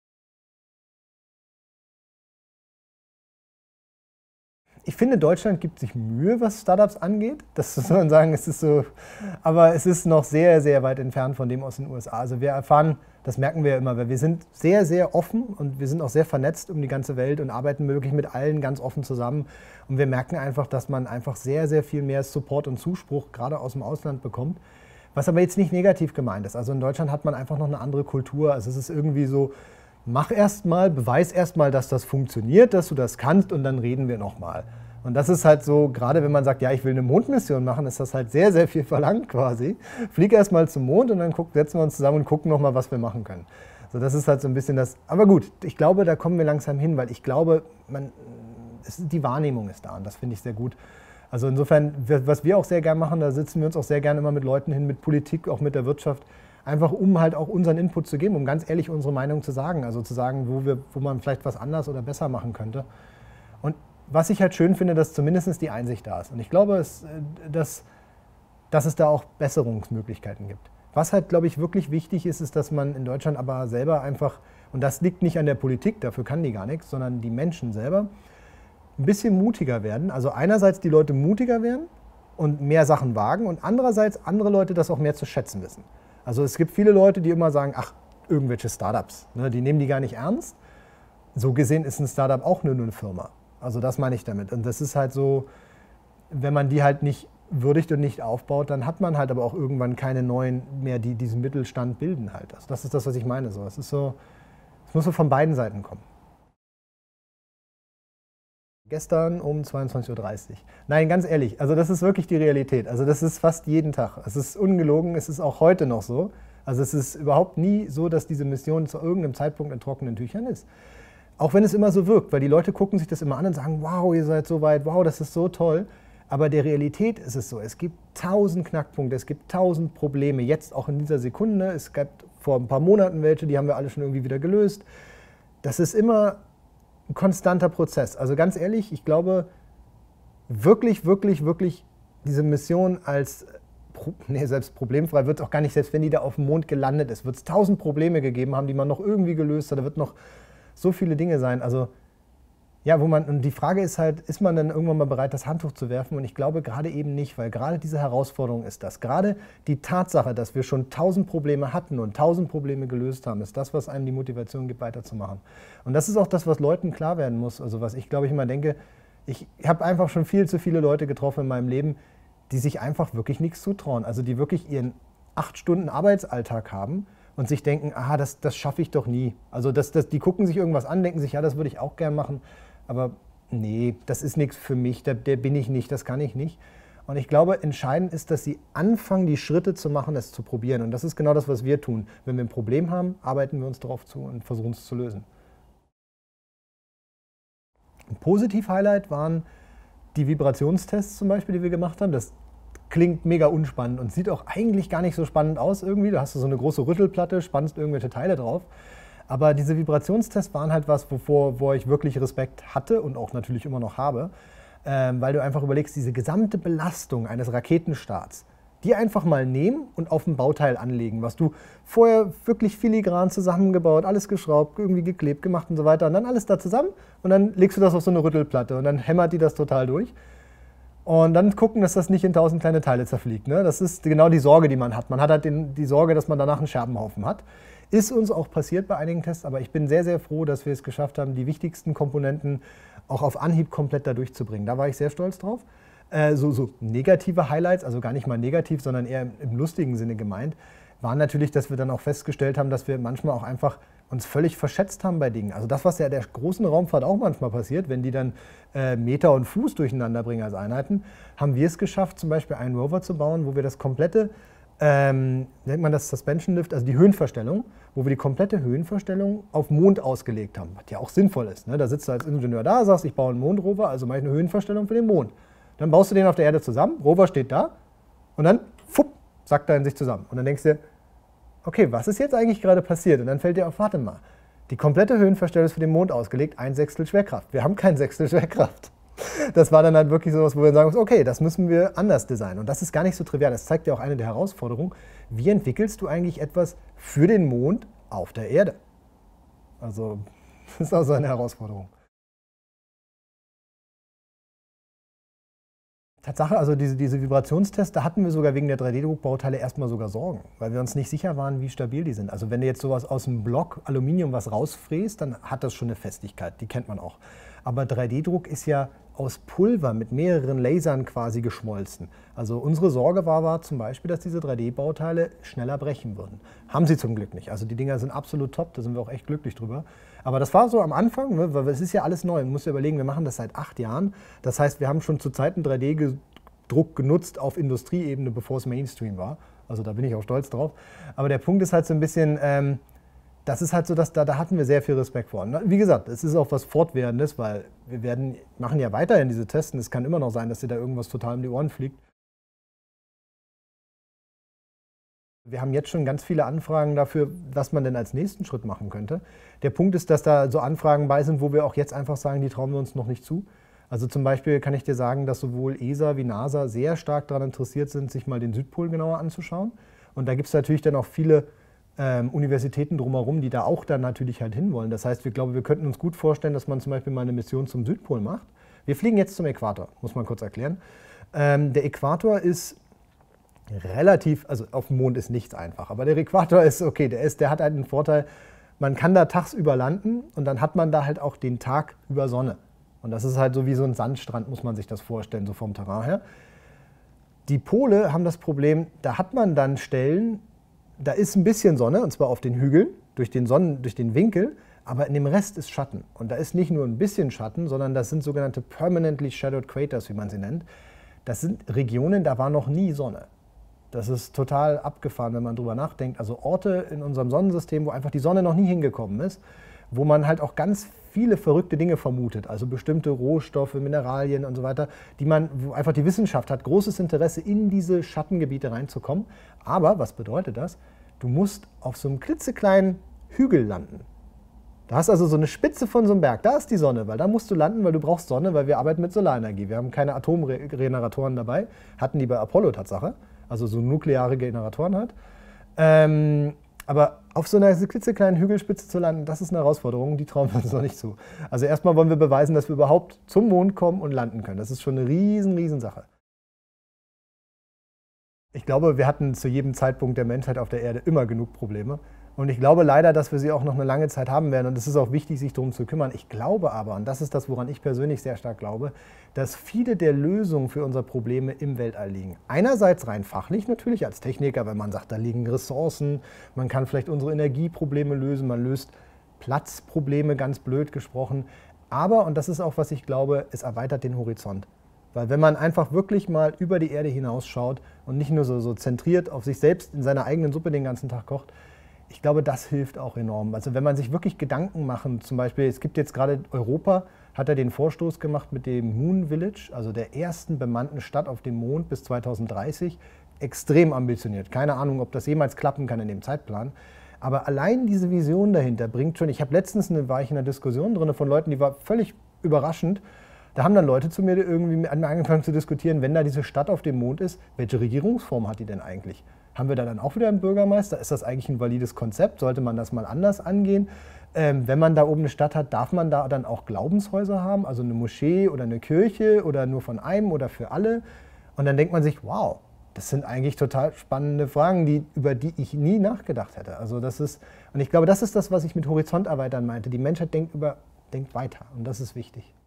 Ich finde, Deutschland gibt sich Mühe, was Startups angeht. Das muss man sagen, es ist so, aber es ist noch sehr, sehr weit entfernt von dem aus den U S A. Also wir erfahren, das merken wir ja immer, weil wir sind sehr, sehr offen und wir sind auch sehr vernetzt um die ganze Welt und arbeiten wirklich mit allen ganz offen zusammen. Und wir merken einfach, dass man einfach sehr, sehr viel mehr Support und Zuspruch gerade aus dem Ausland bekommt. Was aber jetzt nicht negativ gemeint ist. Also in Deutschland hat man einfach noch eine andere Kultur. Also es ist irgendwie so, mach erst mal, beweis erst mal, dass das funktioniert, dass du das kannst und dann reden wir nochmal. Und das ist halt so, gerade wenn man sagt, ja, ich will eine Mondmission machen, ist das halt sehr, sehr viel verlangt quasi. Flieg erst mal zum Mond und dann guck, setzen wir uns zusammen und gucken nochmal, was wir machen können. So, das ist halt so ein bisschen das, aber gut, ich glaube, da kommen wir langsam hin, weil ich glaube, man, es, die Wahrnehmung ist da und das finde ich sehr gut. Also insofern, was wir auch sehr gern machen, da sitzen wir uns auch sehr gerne immer mit Leuten hin, mit Politik, auch mit der Wirtschaft, einfach um halt auch unseren Input zu geben, um ganz ehrlich unsere Meinung zu sagen, also zu sagen, wo, wir, wo man vielleicht was anders oder besser machen könnte. Und was ich halt schön finde, dass zumindest die Einsicht da ist. Und ich glaube, es, dass, dass es da auch Besserungsmöglichkeiten gibt. Was halt, glaube ich, wirklich wichtig ist, ist, dass man in Deutschland aber selber einfach, und das liegt nicht an der Politik, dafür kann die gar nichts, sondern die Menschen selber, ein bisschen mutiger werden. Also einerseits die Leute mutiger werden und mehr Sachen wagen und andererseits andere Leute das auch mehr zu schätzen wissen. Also es gibt viele Leute, die immer sagen, ach, irgendwelche Startups, ne, die nehmen die gar nicht ernst. So gesehen ist ein Startup auch nur eine Firma. Also das meine ich damit. Und das ist halt so, wenn man die halt nicht würdigt und nicht aufbaut, dann hat man halt aber auch irgendwann keine neuen mehr, die diesen Mittelstand bilden halt. Also das ist das, was ich meine. So, es ist so, es muss so von beiden Seiten kommen. Gestern um zweiundzwanzig Uhr dreißig. Nein, ganz ehrlich, also das ist wirklich die Realität. Also das ist fast jeden Tag. Es ist ungelogen, es ist auch heute noch so. Also es ist überhaupt nie so, dass diese Mission zu irgendeinem Zeitpunkt in trockenen Tüchern ist. Auch wenn es immer so wirkt, weil die Leute gucken sich das immer an und sagen, wow, ihr seid so weit, wow, das ist so toll. Aber der Realität ist es so, es gibt tausend Knackpunkte, es gibt tausend Probleme, jetzt auch in dieser Sekunde. Es gab vor ein paar Monaten welche, die haben wir alle schon irgendwie wieder gelöst. Das ist immer ein konstanter Prozess. Also ganz ehrlich, ich glaube, wirklich, wirklich, wirklich diese Mission als, nee, selbst problemfrei wird es auch gar nicht, selbst wenn die da auf dem Mond gelandet ist, wird es tausend Probleme gegeben haben, die man noch irgendwie gelöst hat, da wird noch so viele Dinge sein. Also ja, wo man, und die Frage ist halt, ist man dann irgendwann mal bereit, das Handtuch zu werfen? Und ich glaube gerade eben nicht, weil gerade diese Herausforderung ist das. Gerade die Tatsache, dass wir schon tausend Probleme hatten und tausend Probleme gelöst haben, ist das, was einem die Motivation gibt, weiterzumachen. Und das ist auch das, was Leuten klar werden muss. Also was ich, glaube ich, immer denke, ich habe einfach schon viel zu viele Leute getroffen in meinem Leben, die sich einfach wirklich nichts zutrauen. Also die wirklich ihren acht Stunden Arbeitsalltag haben und sich denken, aha, das, das schaffe ich doch nie. Also das, das, die gucken sich irgendwas an, denken sich, ja, das würde ich auch gern machen, aber nee, das ist nichts für mich, der, der bin ich nicht, das kann ich nicht. Und ich glaube, entscheidend ist, dass sie anfangen, die Schritte zu machen, es zu probieren. Und das ist genau das, was wir tun. Wenn wir ein Problem haben, arbeiten wir uns darauf zu und versuchen es zu lösen. Ein Positiv-Highlight waren die Vibrationstests zum Beispiel, die wir gemacht haben. Das klingt mega unspannend und sieht auch eigentlich gar nicht so spannend aus irgendwie. Da hast du so eine große Rüttelplatte, spannst irgendwelche Teile drauf. Aber diese Vibrationstests waren halt was, wovor, wo ich wirklich Respekt hatte und auch natürlich immer noch habe, ähm, weil du einfach überlegst, diese gesamte Belastung eines Raketenstarts, die einfach mal nehmen und auf ein Bauteil anlegen, was du vorher wirklich filigran zusammengebaut, alles geschraubt, irgendwie geklebt, gemacht und so weiter und dann alles da zusammen und dann legst du das auf so eine Rüttelplatte und dann hämmert die das total durch. Und dann gucken, dass das nicht in tausend kleine Teile zerfliegt. Ne? Das ist genau die Sorge, die man hat. Man hat halt den, die Sorge, dass man danach einen Scherbenhaufen hat. Ist uns auch passiert bei einigen Tests, aber ich bin sehr, sehr froh, dass wir es geschafft haben, die wichtigsten Komponenten auch auf Anhieb komplett da durchzubringen. Da war ich sehr stolz drauf. Äh, so, so negative Highlights, also gar nicht mal negativ, sondern eher im, im lustigen Sinne gemeint, waren natürlich, dass wir dann auch festgestellt haben, dass wir manchmal auch einfach uns völlig verschätzt haben bei Dingen. Also das, was ja der großen Raumfahrt auch manchmal passiert, wenn die dann äh, Meter und Fuß durcheinander bringen als Einheiten, haben wir es geschafft, zum Beispiel einen Rover zu bauen, wo wir das komplette, ähm, nennt man das Suspension Lift, also die Höhenverstellung, wo wir die komplette Höhenverstellung auf Mond ausgelegt haben, was ja auch sinnvoll ist. Ne? Da sitzt du als Ingenieur da, sagst, ich baue einen Mondrover, also mache ich eine Höhenverstellung für den Mond. Dann baust du den auf der Erde zusammen, Rover steht da und dann, fupp, sackt er in sich zusammen. Und dann denkst du, okay, was ist jetzt eigentlich gerade passiert? Und dann fällt dir auf, warte mal, die komplette Höhenverstellung ist für den Mond ausgelegt, ein Sechstel Schwerkraft. Wir haben kein Sechstel Schwerkraft. Das war dann halt wirklich sowas, wo wir sagen, okay, das müssen wir anders designen. Und das ist gar nicht so trivial. Das zeigt ja auch eine der Herausforderungen. Wie entwickelst du eigentlich etwas für den Mond auf der Erde? Also, das ist auch so eine Herausforderung. Tatsache, also diese, diese Vibrationstests, da hatten wir sogar wegen der drei D-Druckbauteile erstmal sogar Sorgen, weil wir uns nicht sicher waren, wie stabil die sind. Also wenn du jetzt sowas aus dem Block Aluminium was rausfräst, dann hat das schon eine Festigkeit, die kennt man auch. Aber drei D-Druck ist ja aus Pulver mit mehreren Lasern quasi geschmolzen. Also unsere Sorge war, war zum Beispiel, dass diese drei D-Bauteile schneller brechen würden. Haben sie zum Glück nicht. Also die Dinger sind absolut top, da sind wir auch echt glücklich drüber. Aber das war so am Anfang, ne, weil es ist ja alles neu. Man muss ja überlegen, wir machen das seit acht Jahren. Das heißt, wir haben schon zu Zeiten drei D-Druck genutzt auf Industrieebene, bevor es Mainstream war. Also da bin ich auch stolz drauf. Aber der Punkt ist halt so ein bisschen, ähm, das ist halt so, dass da, da hatten wir sehr viel Respekt vor. Und wie gesagt, es ist auch was Fortwährendes, weil wir werden, machen ja weiterhin diese Tests. Es kann immer noch sein, dass dir da irgendwas total um die Ohren fliegt. Wir haben jetzt schon ganz viele Anfragen dafür, was man denn als nächsten Schritt machen könnte. Der Punkt ist, dass da so Anfragen bei sind, wo wir auch jetzt einfach sagen, die trauen wir uns noch nicht zu. Also zum Beispiel kann ich dir sagen, dass sowohl E S A wie NASA sehr stark daran interessiert sind, sich mal den Südpol genauer anzuschauen. Und da gibt es natürlich dann auch viele ähm, Universitäten drumherum, die da auch dann natürlich halt hinwollen. Das heißt, wir glauben, wir könnten uns gut vorstellen, dass man zum Beispiel mal eine Mission zum Südpol macht. Wir fliegen jetzt zum Äquator, muss man kurz erklären. Ähm, der Äquator ist relativ, also auf dem Mond ist nichts einfach, aber der Äquator ist okay, der, ist, der hat halt einen Vorteil, man kann da tagsüber landen und dann hat man da halt auch den Tag über Sonne. Und das ist halt so wie so ein Sandstrand, muss man sich das vorstellen, so vom Terrain her. Die Pole haben das Problem, da hat man dann Stellen, da ist ein bisschen Sonne, und zwar auf den Hügeln, durch den Sonnen, durch den Winkel, aber in dem Rest ist Schatten. Und da ist nicht nur ein bisschen Schatten, sondern das sind sogenannte Permanently Shadowed Craters, wie man sie nennt. Das sind Regionen, da war noch nie Sonne. Das ist total abgefahren, wenn man drüber nachdenkt. Also Orte in unserem Sonnensystem, wo einfach die Sonne noch nie hingekommen ist, wo man halt auch ganz viele verrückte Dinge vermutet, also bestimmte Rohstoffe, Mineralien und so weiter, die man, wo einfach die Wissenschaft hat großes Interesse, in diese Schattengebiete reinzukommen. Aber was bedeutet das? Du musst auf so einem klitzekleinen Hügel landen. Da hast also so eine Spitze von so einem Berg, da ist die Sonne, weil da musst du landen, weil du brauchst Sonne, weil wir arbeiten mit Solarenergie. Wir haben keine Atomgeneratoren dabei, hatten die bei Apollo Tatsache, also so nukleare Generatoren hat. Ähm, aber auf so einer klitzekleinen Hügelspitze zu landen, das ist eine Herausforderung, die trauen wir uns noch nicht zu. Also erstmal wollen wir beweisen, dass wir überhaupt zum Mond kommen und landen können. Das ist schon eine riesen, riesen Sache. Ich glaube, wir hatten zu jedem Zeitpunkt der Menschheit auf der Erde immer genug Probleme. Und ich glaube leider, dass wir sie auch noch eine lange Zeit haben werden. Und es ist auch wichtig, sich darum zu kümmern. Ich glaube aber, und das ist das, woran ich persönlich sehr stark glaube, dass viele der Lösungen für unsere Probleme im Weltall liegen. Einerseits rein fachlich natürlich als Techniker, weil man sagt, da liegen Ressourcen, man kann vielleicht unsere Energieprobleme lösen, man löst Platzprobleme, ganz blöd gesprochen. Aber, und das ist auch, was ich glaube, es erweitert den Horizont. Weil wenn man einfach wirklich mal über die Erde hinausschaut und nicht nur so, so zentriert auf sich selbst in seiner eigenen Suppe den ganzen Tag kocht, ich glaube, das hilft auch enorm. Also wenn man sich wirklich Gedanken machen, zum Beispiel, es gibt jetzt gerade Europa, hat er den Vorstoß gemacht mit dem Moon Village, also der ersten bemannten Stadt auf dem Mond bis zweitausenddreißig. Extrem ambitioniert. Keine Ahnung, ob das jemals klappen kann in dem Zeitplan. Aber allein diese Vision dahinter bringt schon, ich habe letztens eine, war ich in einer Diskussion drin von Leuten, die war völlig überraschend. Da haben dann Leute zu mir irgendwie angefangen zu diskutieren, wenn da diese Stadt auf dem Mond ist, welche Regierungsform hat die denn eigentlich? Haben wir da dann auch wieder einen Bürgermeister? Ist das eigentlich ein valides Konzept? Sollte man das mal anders angehen? Ähm, wenn man da oben eine Stadt hat, darf man da dann auch Glaubenshäuser haben? Also eine Moschee oder eine Kirche oder nur von einem oder für alle? Und dann denkt man sich, wow, das sind eigentlich total spannende Fragen, die, über die ich nie nachgedacht hätte. Also das ist, und ich glaube, das ist das, was ich mit Horizont erweitern meinte. Die Menschheit denkt, über, denkt weiter und das ist wichtig.